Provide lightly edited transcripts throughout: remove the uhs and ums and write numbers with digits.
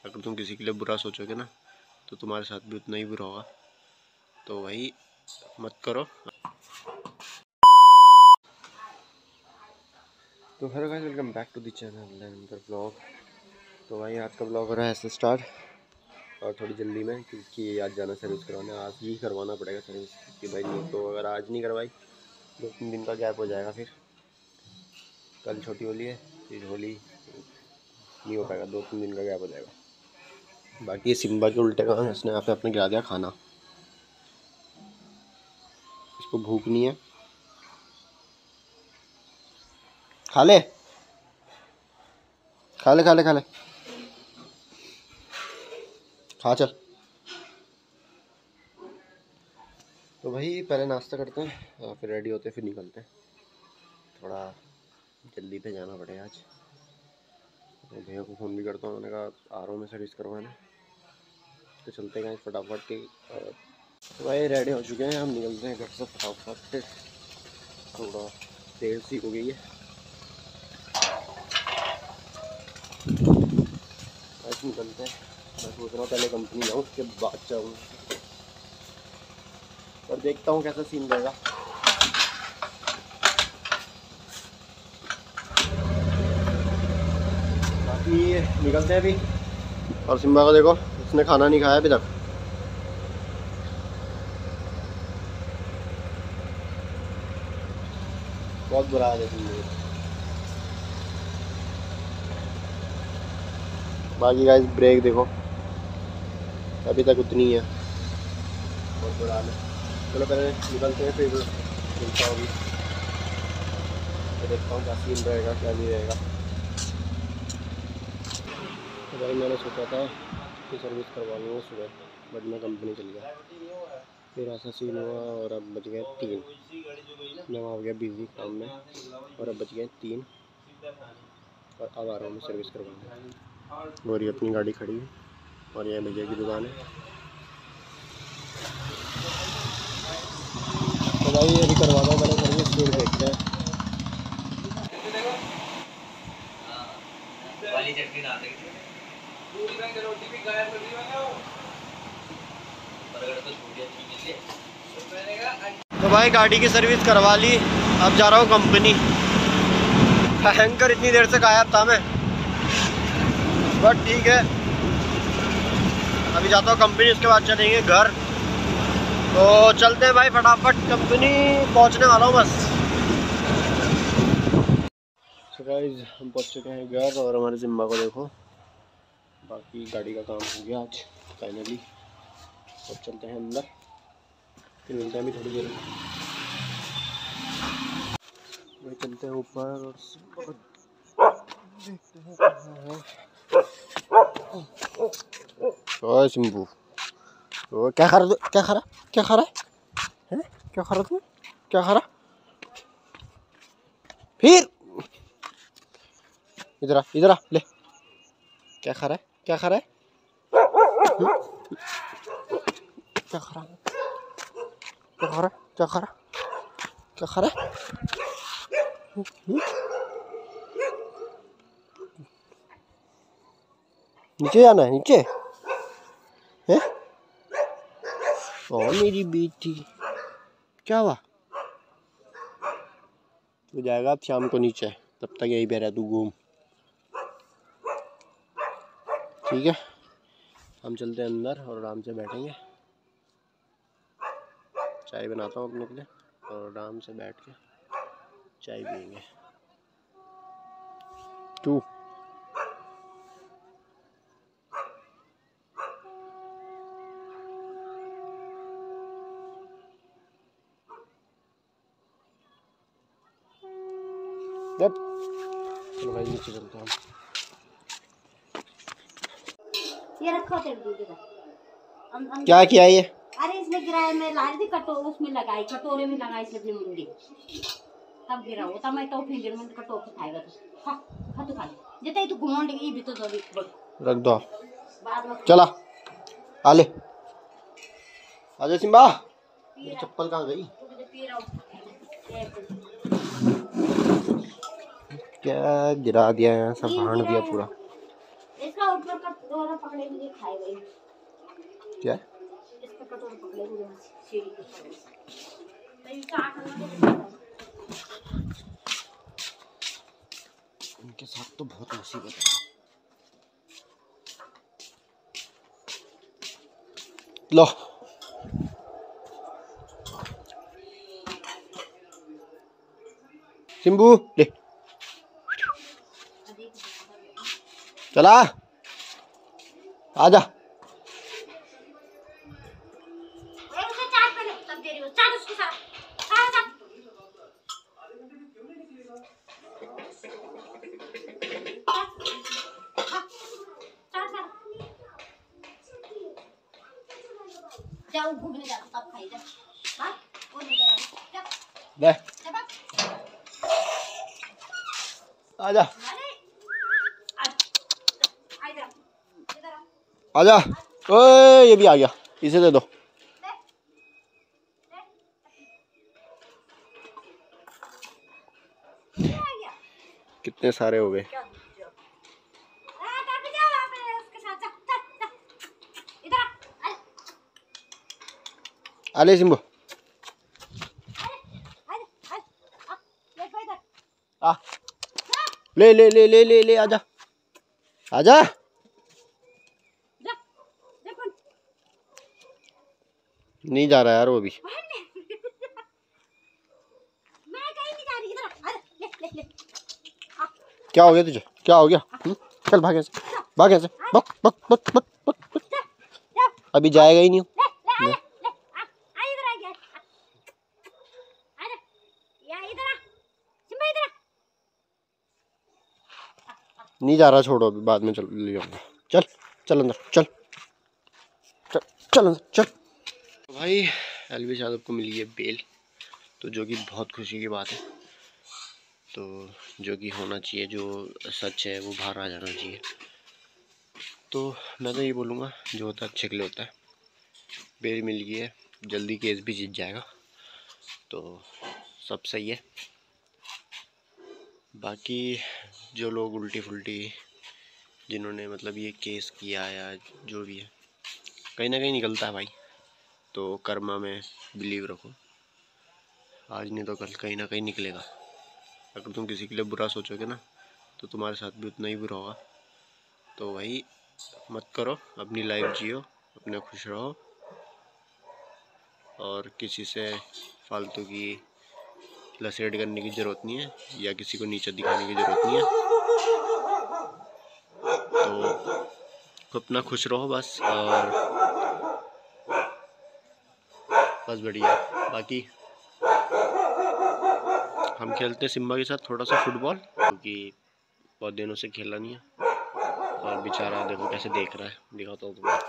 अगर तुम किसी के लिए बुरा सोचोगे ना तो तुम्हारे साथ भी उतना ही बुरा होगा, तो वही मत करो। तो hello guys, welcome back to the channel another blog. तो भाई आज का ब्लॉग हो रहा है ऐसे स्टार्ट, और थोड़ी जल्दी में, क्योंकि आज जाना सर्विस करवाने, आज ही करवाना पड़ेगा सर्विस, क्योंकि भाई नहीं तो अगर आज नहीं करवाई 2-3 दिन का गैप हो जाएगा। फिर कल छोटी होली है, फिर होली नहीं हो पाएगा, 2-3 दिन का गैप हो जाएगा। बाकी ये सिम्बा के उल्टे काम है, इसने यहाँ पे अपने गिरा दिया खाना। इसको भूख नहीं है, खा ले खा ले खा ले खा ले, खा चल। तो भाई पहले नाश्ता करते हैं, फिर रेडी होते हैं, फिर निकलते हैं। थोड़ा जल्दी पे जाना पड़ेगा आज। तो भैया को फ़ोन भी करता हूँ, मैंने कहा आ रहा हूँ मैं सर्विस करवाने, तो चलते हैं फटाफट के। तो भाई रेडी हो चुके हैं, हम निकलते हैं घर से फटाफट से। थोड़ा देर सी हो गई है, आज निकलते हैं। मैं सोच रहा हूँ पहले कंपनी जाऊँ, उसके बाद जाऊँ, और देखता हूँ कैसा सीन रहेगा। बाकी निकलते हैं अभी। और सिम्बा को देखो, उसने खाना नहीं खाया अभी तक। बहुत बुरा हाल है तुम। बाकी गाइस ब्रेक देखो, अभी तक उतनी है, बहुत बुरा हाल है। चलो पहले निकलते हैं, फिर मिलता होगी, तो देखता हूँ क्या सीन रहेगा क्या नहीं रहेगा। तो भाई मैंने सोचा था कि सर्विस करवा लूँगा सुबह, बट मैं कंपनी चल गया, फिर ऐसा सीन हुआ, और अब बज गए 3। मैं वहाँ हो गया बिज़ी काम में, और अब बज गए 3, और अब आ रहा हूँ मैं सर्विस करवाने। और ये अपनी गाड़ी खड़ी है, और यह भैया की दुकान है। तो भाई अभी करवाता हूँ मैंने सर्विस, फिर देखते हैं। तो भाई गाड़ी की सर्विस करवा ली, अब जा रहा हूँ कंपनी। हैंकर इतनी देर से गायब था मैं, बट ठीक है, अभी जाता हूँ कंपनी, उसके बाद चलेंगे घर। तो चलते हैं भाई फटाफट, कंपनी पहुँचने वाला हूँ बस। तो गाइस हम पहुँच चुके हैं घर, और हमारे सिम्बा को देखो, बाकी गाड़ी का काम हो गया आज फाइनली। अब चलते हैं अंदर, फिर मिलते हैं अभी थोड़ी देर में। वही चलते हैं ऊपर और देखते हैं कहाँ है। ओए सिम्बू, ओ क्या खा रहा, क्या खा रहा, क्या खा रहा है, क्या खा रहा तू, क्या खा रहा, फिर इधर आ, इधर आ ले, क्या खा रहा है, क्या खा रहा है, क्या खा रहा है, क्या खा रहा है, क्या खा रहा है, क्या खा रहा है, नीचे जाना है, नीचे है। ओ मेरी बेटी, क्या हुआ, तू जाएगा अब शाम को नीचे, तब तक यही पे रह तू घूम, ठीक है। हम चलते हैं अंदर और आराम से बैठेंगे, चाय बनाता हूँ अपने के लिए, और आराम से बैठ के चाय पियेंगे। तू चलो भाई नीचे चलते हैं ये रखो तेरे दूध का। क्या किया ये, अरे इसमें गिराया, मैं ला रही थी कटोरे, उसमें लगाई, कटोरे में लगाई इसने अपनी मुंडी, तब गिरा वो, तब मैं तो फिंगर में कटोरे खाएगा तो खा, खा तो खा ले जते तू घुमाने की भी तो दो रख दो बाद में। चला आ ले, आजा सिम्बा, चप्पल कहाँ गई, क्या गिरा दिया है, सब भाड़ दिया पूरा। इसका ऊपर कटोरा पकड़े मुझे खाए गई। क्या इसका कटोरा पकड़े मुझे सीढ़ी के ऊपर तो इसका आटा उनके साथ तो बहुत मुसीबत है। लो सिंबू ले चला आजा। उसे चाट पे तब दे रही हो, चाट उसके साथ चाट चाट। जाओ घूमने जाओ तब खाई जा। हां वो नहीं गया ले आजा आजा। ओए ये भी आ गया, इसे दे दो। कितने सारे हो गए। आले सिंबू आ ले ले ले ले ले ले आजा आजा। नहीं जा रहा यार वो भी। क्या हो गया तुझे, क्या हो गया? चल भाग ऐसे, भाग ऐसे, भाग भाग भाग भाग भाग भाग। अभी जाएगा ही नहीं। नहीं जा रहा, छोड़ो अभी बाद में चल ले आऊंगा। चल चल अंदर चल चल चल अंदर चल। तो भाई एलवी यादव को मिली है बेल, तो जो कि बहुत खुशी की बात है। तो जो कि होना चाहिए, जो सच है वो बाहर आ जाना चाहिए। तो मैं तो ये बोलूँगा जो होता है अच्छे के लिए होता है। बेल मिल गई है, जल्दी केस भी जीत जाएगा, तो सब सही है। बाकी जो लोग उल्टी फुल्टी जिन्होंने मतलब ये केस किया या जो भी है, कहीं ना कहीं निकलता है भाई। तो कर्मा में बिलीव रखो, आज नहीं तो कल कहीं ना कहीं निकलेगा। अगर तुम किसी के लिए बुरा सोचोगे ना तो तुम्हारे साथ भी उतना ही बुरा होगा। तो भाई मत करो, अपनी लाइफ जियो, अपने खुश रहो और किसी से फालतू की लसेड करने की ज़रूरत नहीं है या किसी को नीचा दिखाने की ज़रूरत नहीं है। तो अपना खुश रहो बस, और बस बढ़िया। बाकी हम खेलते हैं सिम्बा के साथ थोड़ा सा फुटबॉल, क्योंकि बहुत दिनों से खेला नहीं है। और बेचारा देखो कैसे देख रहा है, दिखाता हूँ तुम्हें।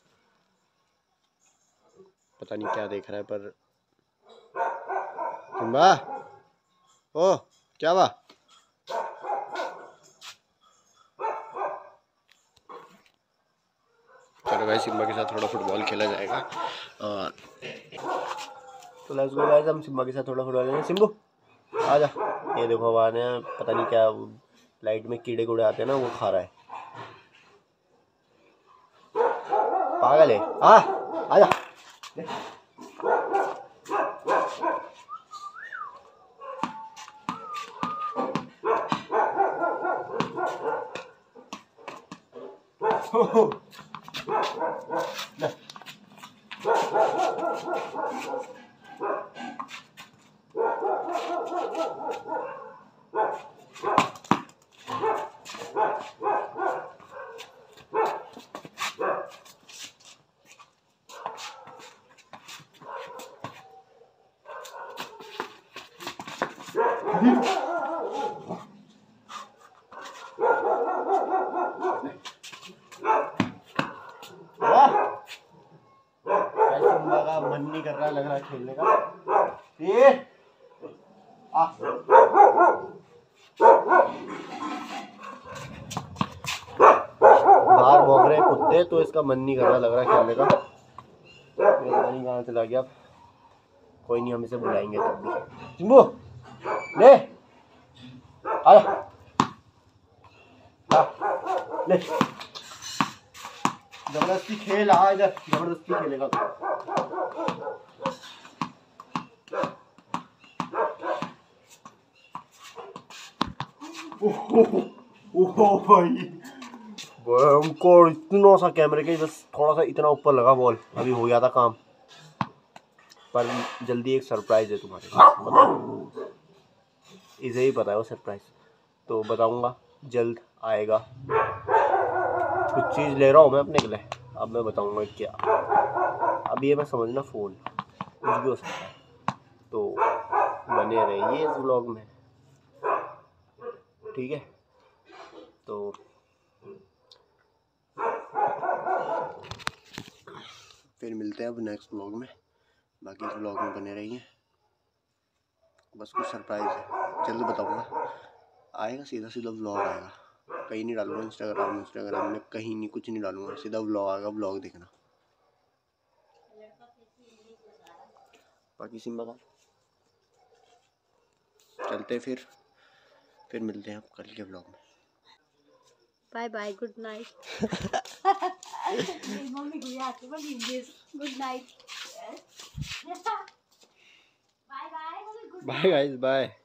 पता नहीं क्या देख रहा है, पर सिम्बा ओ क्या हुआ? चलो भाई सिम्बा के साथ थोड़ा फुटबॉल खेला जाएगा। और तो लेट्स गो गाइस, हम सिम्बा के साथ थोड़ा फुटबॉल खेलेंगे। सिम्बू आजा। ये देखो हवा ने पता नहीं क्या लाइट में कीड़े कूड़े आते हैं ना, वो खा रहा है, पागल है। आजा सिम्बा का मन नहीं कर रहा, लग रहा है खेलने का। ये बाहर भौंक रहे कुत्ते, तो इसका मन नहीं कर रहा, लग रहा है खेलने का। पता नहीं कहाँ चला गया। कोई नहीं, हम इसे बुलाएंगे तब भी। सिम्बू ले आजा। ले जबरदस्ती खेल, आ इधर, जबरदस्ती खेलेगा। ओहो भाई, हमको इतना सा कैमरे के बस थोड़ा सा इतना ऊपर लगा बॉल, अभी हो गया था काम। पर जल्दी एक सरप्राइज है तुम्हारे लिए, इसे ही पता है वो सरप्राइज, तो बताऊंगा जल्द आएगा। कुछ चीज़ ले रहा हूँ मैं अपने के लिए, अब मैं बताऊंगा क्या। अब ये मैं समझना फ़ोन कुछ भी हो सकता है, तो बने रहिए इस व्लॉग में, ठीक है। तो फिर मिलते हैं अब नेक्स्ट व्लॉग में, बाकी इस व्लॉग में बने रहिए। बस कुछ सरप्राइज है, जल्द बताऊंगा, आएगा सीधा सीधा व्लॉग आएगा, कहीं नहीं डालूंगा, इंस्टाग्राम में कहीं नहीं, कुछ नहीं डालूंगा, सीधा व्लॉग आएगा, व्लॉग देखना। बाकी सिम्बा का चलते फिर मिलते हैं आप कल के व्लॉग में। Bye bye, good night. Mummy को याद है, good night. Bye bye, bye guys, bye.